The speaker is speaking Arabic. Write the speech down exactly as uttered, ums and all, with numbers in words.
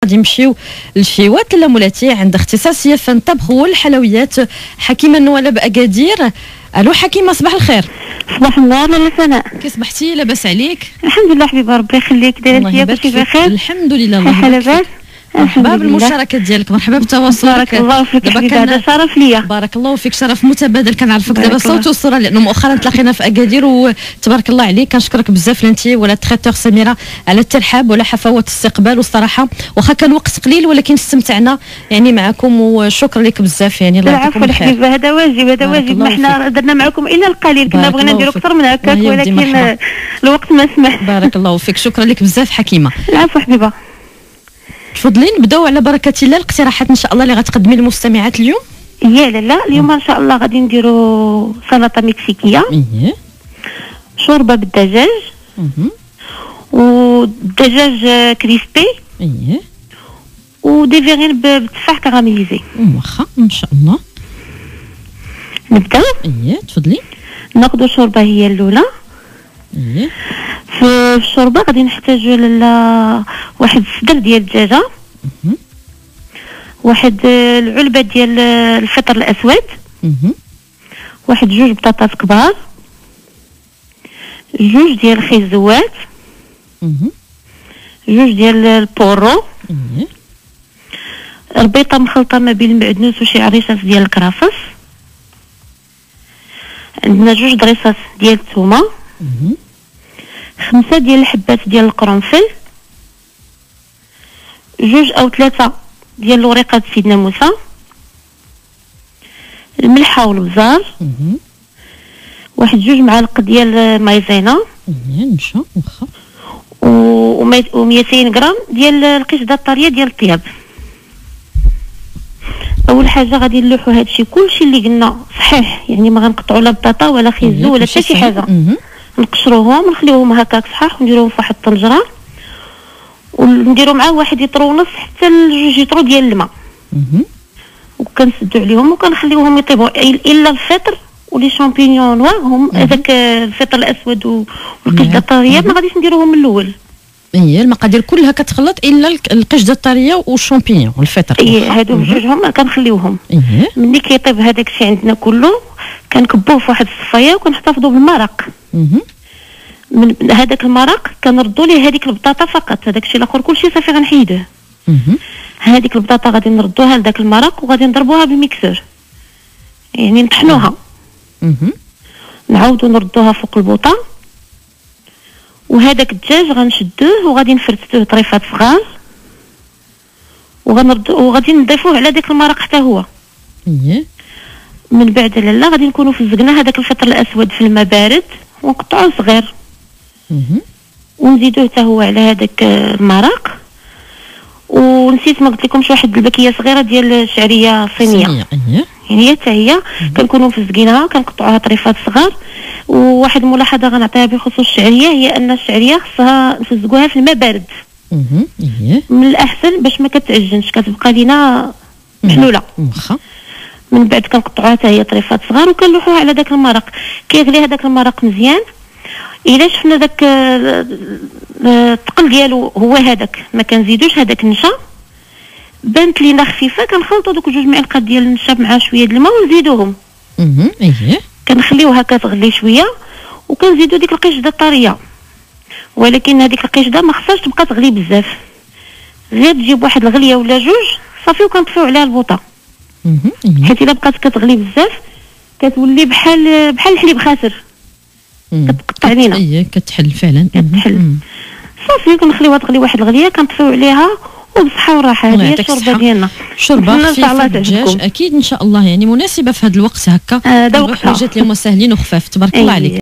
غادي نمشيو للشيوات لاله مولاتي عند اختصاصيه في الطبخ والحلويات حكيمه نوالة بأكادير. الو حكيمه، صباح الخير. صباح النور لاله سناء، كي صبحتي؟ لاباس عليك؟ الحمد لله حبيبه ربي يخليك. دايره انت كلشي بخير؟ الحمد لله. الله لاباس. مرحبا بالمشاركه ديالك، مرحبا بالتواصل. بارك الله فيك حبيبه، هذا شرف ليا. بارك الله فيك، شرف متبادل. كنعرفك دابا الصوت والصوره لانه مؤخرا تلاقينا في اكادير وتبارك الله عليك. كنشكرك بزاف انت ولا تريتور سميره على الترحاب ولا حفاوه الاستقبال، والصراحه واخا كان وقت قليل ولكن استمتعنا يعني معكم، وشكرا لك بزاف يعني. الله يعطيكم الخير. العفو حبيبه، هذا واجب هذا واجب، ما حنا درنا معكم الا القليل، كنا بغينا نديروا اكثر من هكاك ولكن الوقت ما سمح. بارك الله فيك، شكرا لك بزاف حكيمه. العفو حبيبه. تفضلي نبداو على بركه الله الاقتراحات ان شاء الله اللي غتقدمي للمستمعات اليوم. يا لالا، اليوم ان شاء الله غادي نديروا سلطه مكسيكيه. اييه. شوربه بالدجاج. اها. والدجاج كريسبي. اييه. ودي فيغين بالتفاح كراميليزي. واخا ان شاء الله. نبداو. اييه تفضلي. ناخذ شوربه هي الاولى. اييه. في الشوربه غادي نحتاجو لالا واحد الصدر ديال الدجاجه. اها. واحد العلبه ديال الفطر الاسود. اها. واحد جوج بطاطات كبار. جوج ديال الخيزوات. اها. جوج ديال البورو. اييه. ربيطه مخلطه ما بين المعدنوس وشي عريشات ديال الكرافس. عندنا جوج ضريصات ديال الثومه. اها. خمسة ديال الحبات ديال القرنفل. جوج او ثلاثة ديال الوريقات سيدنا موسى. الملحه والبزار. اها. واحد جوج معالق ديال مايزينا. اييه نمشى واخا. و مئتين غرام ديال القشده الطريه ديال الطياب. اول حاجه غادي نلوحوا هادشي كلشي اللي قلنا صحيح، يعني ما غنقطعوا لا بطاطا ولا خيزو ولا حتى شي حاجه. نقشروهم ونخليوهم هكاك صحاح ونديروهم في واحد الطنجره ونديروا معاه واحد يطرو ونص حتى لجوج يطرو ديال الماء. اها. وكنسدوا عليهم وكنخليوهم يطيبوا الا الفطر ولي شامبينيون نوار هم هذاك الفطر الاسود والقشده الطريه ما غاديش نديروهم من الاول. اييه المقادير كلها كتخلط الا القشده الطريه والشامبينيون والفطر. ايه هادو بجوجهم كنخليوهم. اييه. ملي كيطيب هذاك الشيء عندنا كله كنكبوه في واحد الصفايه وكنحتفظوا بالمرق. اها. من هذاك المرق كنردوا ليه هذيك البطاطا فقط، هذاك الشيء الاخر كلشي صافي غنحيدوه. اها. هذيك البطاطا غادي نردوها لذاك المرق وغادي نضربوها بالميكسور، يعني نطحنوها. اها. نعاودوا نردوها فوق البوطه. وهذاك الدجاج غنشدوه وغادي نفرتوه طريفات صغار وغنردو وغادي نضيفوه على داك المرق حتى هو. اييه. من بعد لالا غادي نكونوا فزقنا هذاك الفطر الاسود في الماء بارد ونقطعوه صغير. اها. ونزيدوه حتى هو على هذاك المرق. ونسيت ما قلت لكمش واحد البكيه صغيره ديال الشعريه صينيه. صينيه. اييه. يعني هي حتى هي كنكونوا مفزقينها كنقطعوها طريفات صغار. وواحد الملاحظه غنعطيها بخصوص الشعريه هي ان الشعريه خصها نفزقوها في الماء بارد. اها. اييه. من الاحسن باش ما كتعجنش كتبقى لينا محلوله. واخا. من بعد كنقطعوها حتى هي طريفات صغار وكنلوحوها على داك المرق. كيغلي هذاك المرق مزيان. الا شفنا داك الثقل ديالو هو هذاك ما كنزيدوش هذاك النشا، بانت لينا خفيفه كنخلطوا دوك جوج معالق ديال النشا مع شويه د الماء ونزيدوهم. اها. اييه. كنخليوها كتغلي شويه وكنزيدوا ديك القشده الطريه، ولكن هذيك القشده ما خصهاش تبقى تغلي بزاف، غير تجيب واحد الغليه ولا جوج صافي وكنطفيو عليها البوطه. اها. حيت الا بقات كتغلي بزاف كتولي بحال بحال الحليب خاسر كتقطع علينا. اييه كتحل فعلا. كتحل صافي كنخليوها تغلي واحد الغليه كنطفيو عليها وبصحه وراحه. هذه هي الشوربه ديالنا. شوربه خفيفه بالدجاج اكيد ان شاء الله، يعني مناسبه في هذا الوقت هكا. هذا وقتها الحاجات اللي هما ساهلين وخفاف. تبارك الله عليك.